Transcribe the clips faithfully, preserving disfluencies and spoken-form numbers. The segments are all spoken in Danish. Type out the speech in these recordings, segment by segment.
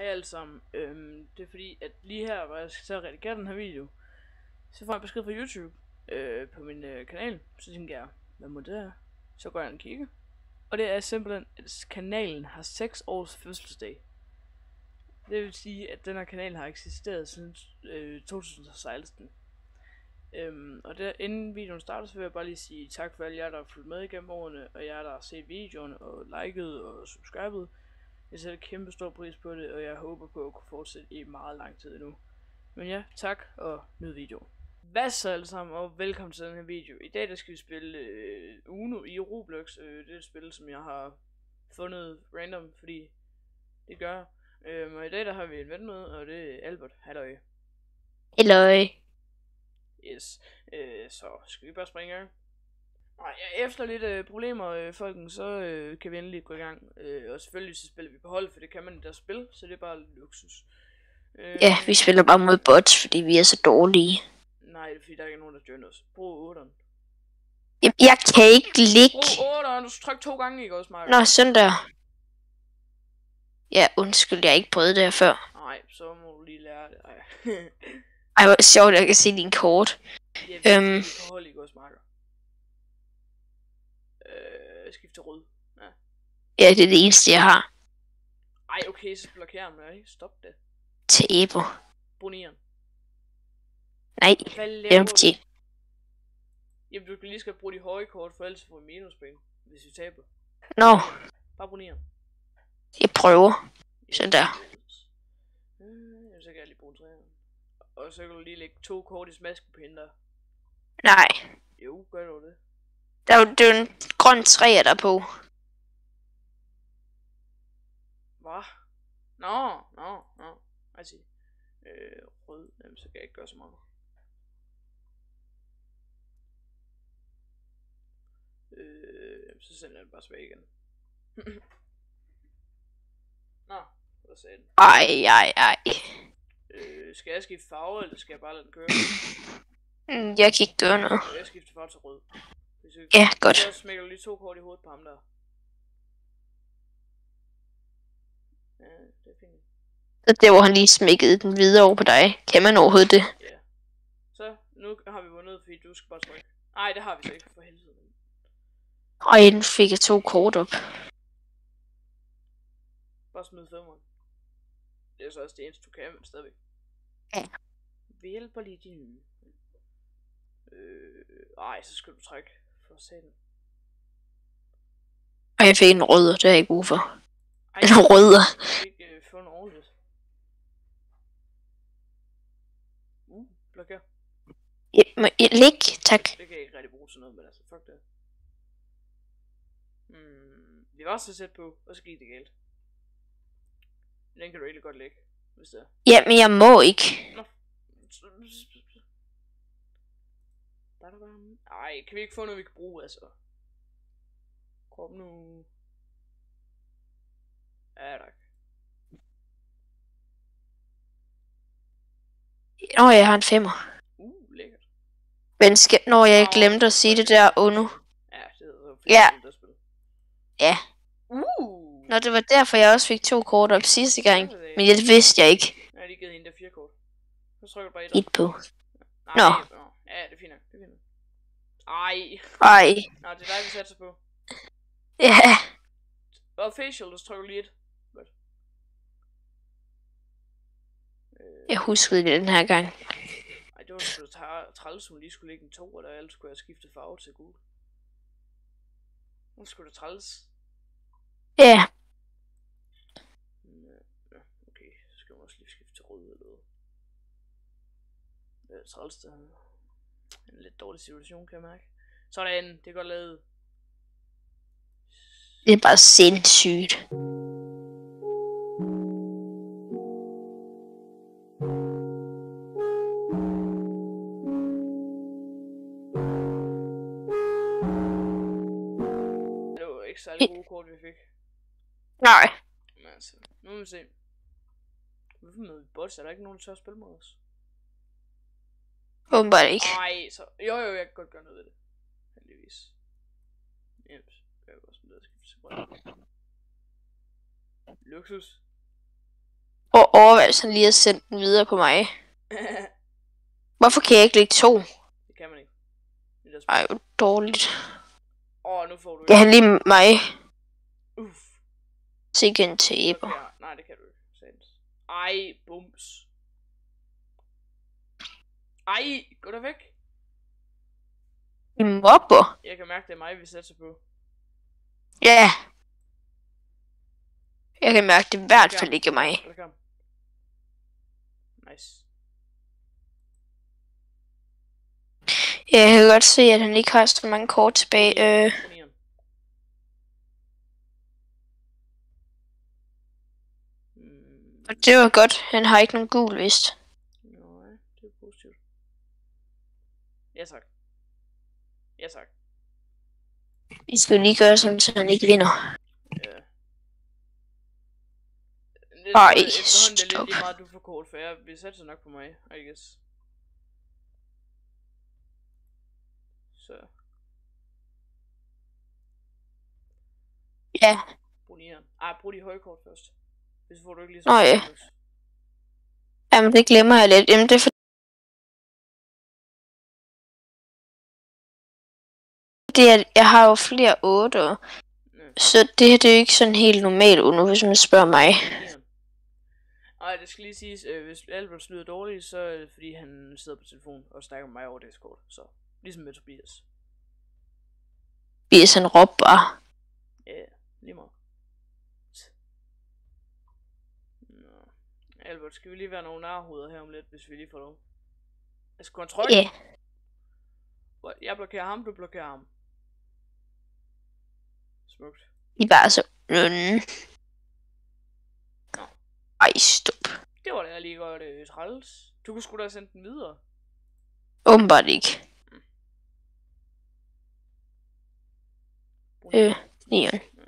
Hej alle sammen. Øhm, det er fordi, at lige her, hvor jeg skal til at redigere den her video, så får jeg besked fra YouTube øh, på min øh, kanal. Så tænker jeg, hvad må det er? Så går jeg ind og kigger. Og det er simpelthen, at kanalen har seks års fødselsdag. Det vil sige, at den her kanal har eksisteret siden øh, to tusind og seksten. Øhm, og der, inden videoen starter, så vil jeg bare lige sige tak for alle jer, der har fulgt med igennem årene, og jer, der har set videoen og liket og subscribet. Jeg sætter kæmpe stor pris på det, og jeg håber på at kunne fortsætte i meget lang tid endnu. Men ja, tak og nyd videoen. Hvad så alle sammen, og velkommen til den her video. I dag der skal vi spille øh, Uno i Roblox. Øh, det er et spil, som jeg har fundet random, fordi det gør jeg. Øh, og i dag der har vi en ven med, og det er Albert. Halløj. Halløj. Yes, øh, så skal vi bare springe i gang. Nej, efter lidt øh, problemer, øh, folken, så øh, kan vi endelig gå i gang. Øh, og selvfølgelig så spiller vi på hold, for det kan man i deres spil, så det er bare luksus. Øh, Ja, vi spiller bare mod bots, fordi vi er så dårlige. Nej, det er fordi, der er ikke nogen, der joiner os. Brug otteren. Jeg, jeg kan ikke ligge. Brug otteren, du skal trykke to gange, ikke også, Mark? Nå, sådan der. Ja, undskyld, jeg har ikke prøvet det her før. Nej, så må du lige lære det. Ej, Ej, hvor sjovt, jeg kan se din kort. det er Øhm. virkelig på hold, ikke også, Mark? Øh, skift til rød. Ja. Ja, det er det eneste, jeg har. Ej, okay, så blokerer man, ikke? Stop det. Tæbo. Brug nieren. Nej, Hvad det er laver fordi. du? Jamen, du kan lige skal bruge de høje kort, for ellers får vi minuspenge, hvis vi taber. Nå, Bare brug nieren. jeg prøver. Sådan der. Øh, så kan jeg lige bruge en træer. Og så kan du lige lægge to kort i smaskepinden der. Nej, Jo, gør du det. der er jo, det er jo en grøn træer der på. Hvad? Nå, nå, nå. I see. Øh, rød. Jamen, så kan jeg ikke gøre så meget. Øh, jamen, så sender jeg den bare tilbage igen. Nå, hvad sagde den? Ej, ej, ej. Øh, skal jeg skifte farve, eller skal jeg bare lade den køre? Mm, Jeg kan ikke gøre noget. Jeg skifter farve til rød. Hvis jeg... Ja, godt. Så smækker du lige to kort i hovedet på ham der. Ja, det er fint. Så der, hvor han lige smækkede den videre over på dig. Kan man overhovedet det? Ja. Så, nu har vi vundet, fordi du skal bare trykke. Nej, det har vi så ikke, for helvede. Ej, den fik jeg to kort op. Bare smid femmeren. Det er så også det eneste, du kan, men stadigvæk. Ja. Vi hjælper lige de nye. Øh, ej, så skal du trække for satan. Og jeg fik en rød, det er jeg ikke brug for. Ej, En rød. jeg kan ikke øh, få en ordentligt. Uh, blokér. Ja, må jeg ligge, tak. Det kan jeg ikke rigtig bruge til noget, men altså, fuck det. Hmm, vi var så tæt på, og så gik det galt. Den kan du egentlig godt lægge, hvis det er. Ja, men jeg må ikke. Nå. Ej, kan vi ikke få noget, vi kan bruge, altså? Kom nu. Ja, tak. Nå, jeg har en femmer. Uh, lækkert. Men skal... Nå, jeg glemte at sige det der Uno. Ja, det hedder så Ja. spil. Ja. Uh. Nå, det var derfor, jeg også fik to kort op sidste gang. Men det vidste jeg ikke. Jeg har lige givet hende der fire kort. Så trykker du bare et. Et på. Nej, Nå. Ja, det er fint nok. Det er fint nok. Ej. Ej. Nå, det er dig, vi satser på. Ja. Og facial, så trykker du lige et. Godt. Øh. Jeg huskede det den her gang. Ej, det var sgu da træls, hun lige skulle lægge en to, og der ellers skulle jeg skifte farve til gul. Nu skulle da træls. Ja. Ja, okay, så skal man også lige skifte til rød eller noget. Det er træls, det er en lidt dårlig situation, kan jeg mærke. Sådan, det er godt lavet. Det er bare sindssygt. Det var ikke særlig gode kort, vi fik. Nej. Men altså, nu må vi se. Hvorfor med bots? Er der ikke nogen, der tør at spille mod os? Åbenbart ikke. Nej, så... Jo, jo, jeg kan godt gøre noget ved det. Heldigvis. Jeps. Jeg kan også med at skifte til grøn. Luksus. Åh, overveje, hvis han lige har sendt den videre på mig. Hvorfor kan jeg ikke lægge to? Det kan man ikke. Det er Ej, hvor dårligt. Åh, oh, nu får du Jeg har lige mig. Uff. Sikke en taber. Okay, nej, det kan du ikke. Sandt. Ej, bums. Ej, gå da væk. I mobber. Jeg kan mærke, det er mig, vi sætter på. Ja. Jeg kan mærke, det i hvert fald ikke er mig. Nice. Ja, jeg kan godt se, at han ikke har så mange kort tilbage. Øh. Og det var godt. Han har ikke nogen gul, vist. Nej, det er positivt. Ja, tak. Ja, tak. Vi skal lige gøre sådan, så han ikke vinder. Ja. Ej, efterhånden det er lidt lige meget, du får kort, for jeg vil sætte nok på mig, I guess. Så. Ja. Brug nieren. Ej, brug de høje kort først. Hvis får du ikke lige så. Nå ja. Jamen, det glemmer jeg lidt. Jamen, det er for... Det er, jeg har jo flere otter. Ja. Så det her, det er jo ikke sådan helt normalt nu, hvis man spørger mig. Ej, det skal lige siges, øh, hvis Albert lyder dårligt, så er det fordi han sidder på telefon og snakker med mig over Discord. Så, ligesom med Tobias. Tobias han råber bare. Ja, yeah, lige meget. Nå. Albert, skal vi lige være nogle narhoveder her om lidt, hvis vi lige får lov? Jeg skal kontrol. Ja. Yeah. Jeg blokerer ham, du blokerer ham. Smukt. I bare så... Mm. Ej, stop. Det var da lige godt øh, træls. Du kunne sgu da have sendt den videre. Åbenbart ikke. Mm. Øh, nieren. Mm.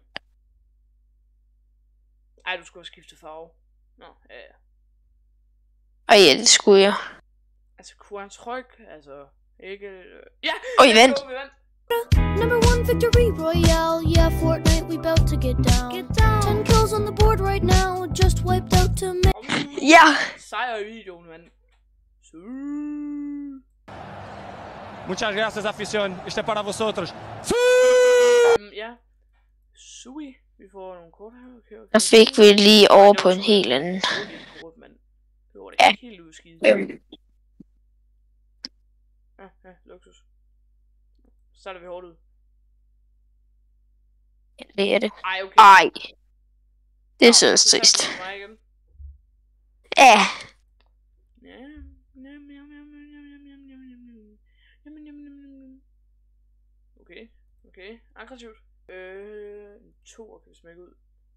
Ej, du skulle have skiftet farve. Nå, ja, ja. Ej, ja, det skulle jeg. Altså, kunne han trykke? Altså, ikke... Øh... Ja! Oj, vent! Go, vi vandt! Number one victory royale, yeah, Fortnite, we bout to get down. Get down. Ten kills on the board right now, just wiped out to me. Ja! Sejr i videoen, mand. Så... Muchas gracias, afición. Este es para vosotros. Um, ja. Sui. Vi får nogle kort her. Okay, okay. Der fik vi lige over på en helt anden. Kort, mand. Det var da Ja. ikke helt udskidt. Ja, ja, luksus. Så starter vi hårdt ud. Ja, det er det. Ej, okay. Ej. Det er Nå, så så tager trist. vi mig igen. Ja. Ja. Njam, njam, njam, njam, njam, njam, njam, njam. Njam, njam, njam, njam. Okay, okay. Aggressivt. Øh, en toer kan vi smække ud.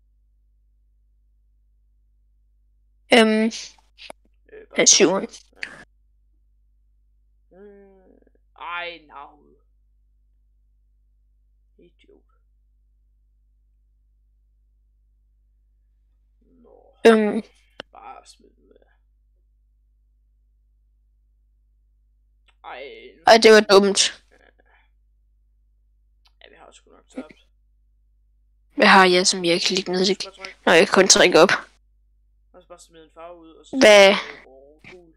Øhm. Øh, Den syvende. Ja. Øh, ej, narhoved. Idiot. Nå. Øhm. Bare smid den ud af. Ej. Nu... Ej, det var dumt. Ja, vi har sgu nok tabt. Hvad har jeg, som jeg kan ligge ned til? Bare tryk. Nå, jeg kan kun trække op. Og så bare smide en farve ud, og så... Hvad? Åh, cool.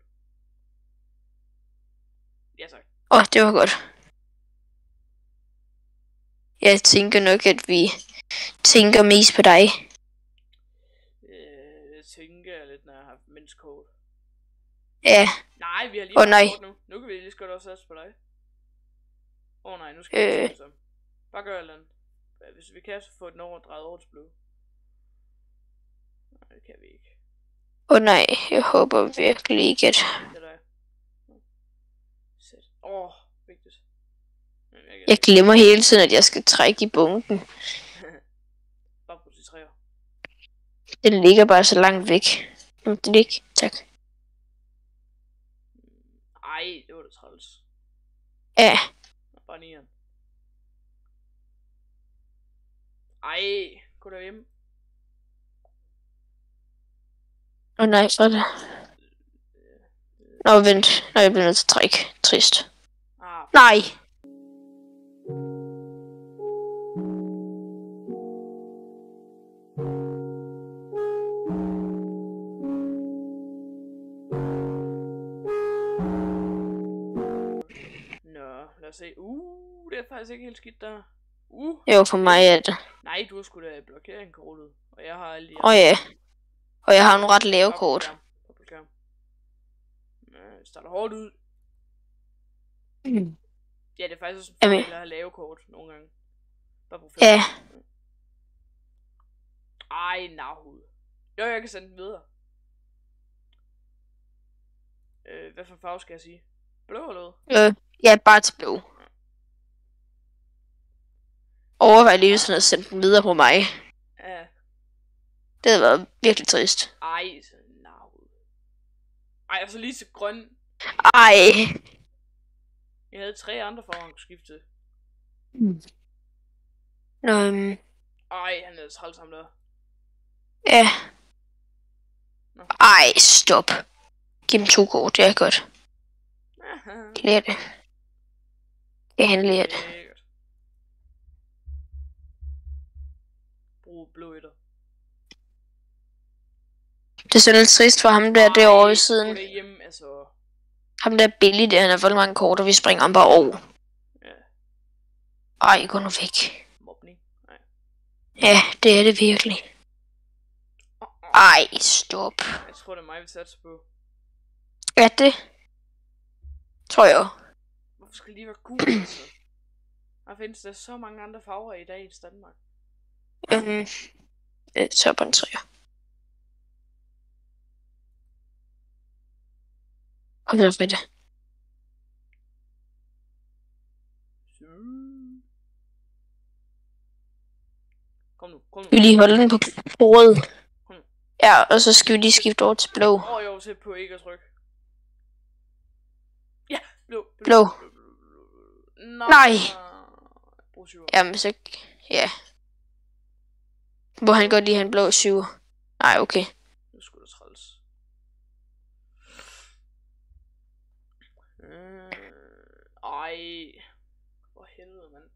Ja, tak. Åh, oh, det var godt. Jeg tænker nok, at vi tænker mest på dig. Øh, jeg tænker lidt, når jeg har haft mindst kort. Ja. Nej, vi har lige Åh, haft nej. kort nu. Nu kan vi lige så godt også satse på dig. Åh oh, nej, nu skal Øh. vi øh. Bare gør et eller andet. Hvis vi kan, så få den over drejet over til blå. Nej, det kan vi ikke. Åh oh, nej, jeg håber virkelig ikke, at... Det er dig. Sæt. Åh, oh, vigtigt. Jeg, jeg, Jeg glemmer hele tiden, at jeg skal trække i bunken. Bare brug til træer. Den ligger bare så langt væk. Jamen, det ikke. Tak. Ej, det var da træls. Ja. Bare nieren. Ej, gå derhjemme. Åh oh, nej, så er det. Nå, vent. Nå, jeg bliver nødt til at trække. Trist. Ah, Nej. lad os se. Uh, det er faktisk ikke helt skidt der. Uh. Jo, for mig er det. Nej, du har sgu da blokeringskortet. Og jeg har alle de... Åh oh, ja. Og jeg har nogle ret lave kort. Det starter hårdt ud. Mm. Ja, det er faktisk også en Jamen. fordel at have lave kort nogle gange. Bare på Ja. Ej, nahud. Jo, jeg kan sende den videre. Øh, hvad for en farve skal jeg sige? Blå eller hvad? Øh, ja, bare til blå. Overvej lige sådan at sende den videre på mig. Ja. Det havde været virkelig trist. Ej, så nahud. Ej, og så lige til grøn. Ej. Jeg havde tre andre farver, han kunne skifte. Mm. Nå, um... Ej, han er træls ham der. Ja. Nå. Ej, stop. Giv dem to kort, det er godt. Lær det. Ja, han lærer det. Det er godt. Brug blå etter. Det er sådan lidt trist for ham der derovre ved siden. Ej, det hjemme, altså. Ham der Billy der, han har fået mange kort, og vi springer ham bare over. Ja. Ej, gå nu væk. Mobning. Nej. Ja, det er det virkelig. Ej, stop. Jeg tror, det er mig, vi satser på. Ja, det tror jeg også. Hvorfor skal det lige være gul, altså? Der findes der så mange andre farver i dag i Danmark. Øhm, øh, så på en træer. Kom så med det. Kom nu, kom nu. Skal vi lige holde den på, på rød? Ja, og så skal vi lige skifte over til blå. Åh, oh, jeg var til på ikke at trykke. Ja, blå. Blå. Blå. Nå. Nej. Brug syver. Jamen så, ja. Hvor han godt lige have en blå syver. Nej, okay. Nu skulle det træls. Øh, ej. For helvede, mand.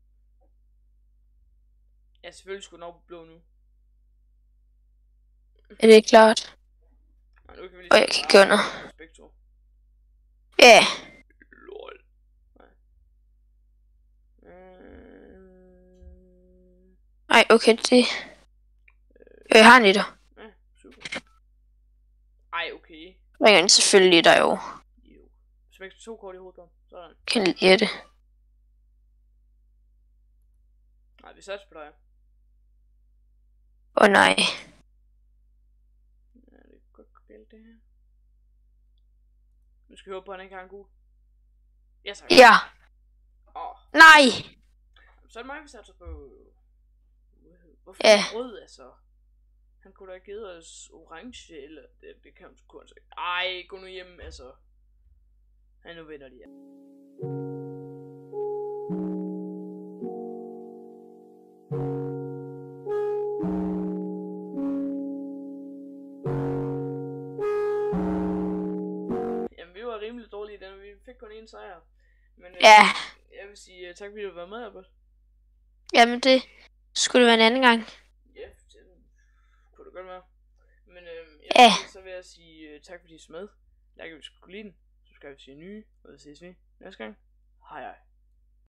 Ja, selvfølgelig skulle den over på blå nu. Er det klart? Nej, nu kan vi lige Og jeg kan gøre noget. Spektrum. Ja. Lol. Nej. Øh... Ej, okay, det... Jeg har en etter. Ja, super. Ej, okay. Ringer den selvfølgelig derovre. Jo. Smæk to kort i hovedet på ham. Sådan. Kan lide det. Nej, vi satser på dig. Åh oh, nej. Ja, det er godt galt det her. Nu skal vi håbe på, at han ikke har en gul. Ja, tak. Ja. Åh. Nej. Så er det mig, vi satser på. Hvorfor Ja. er rød, altså? Han kunne da have givet os orange, eller det, det kan han sgu altså ikke. Ej, gå nu hjem, altså. Ja, nu vinder de, ja. Jamen, vi var rimelig dårlige i den, vi fik kun én sejr. Men øh, Ja. jeg vil sige uh, tak, fordi du var med, Albert. Jamen det skulle det være en anden gang. Ja, det kunne det godt være. Men øh, Ja. så vil jeg sige uh, tak, fordi I så med. Like, hvis du kunne lide den. Så skal vi se nye, og så ses vi næste gang. Hej hej.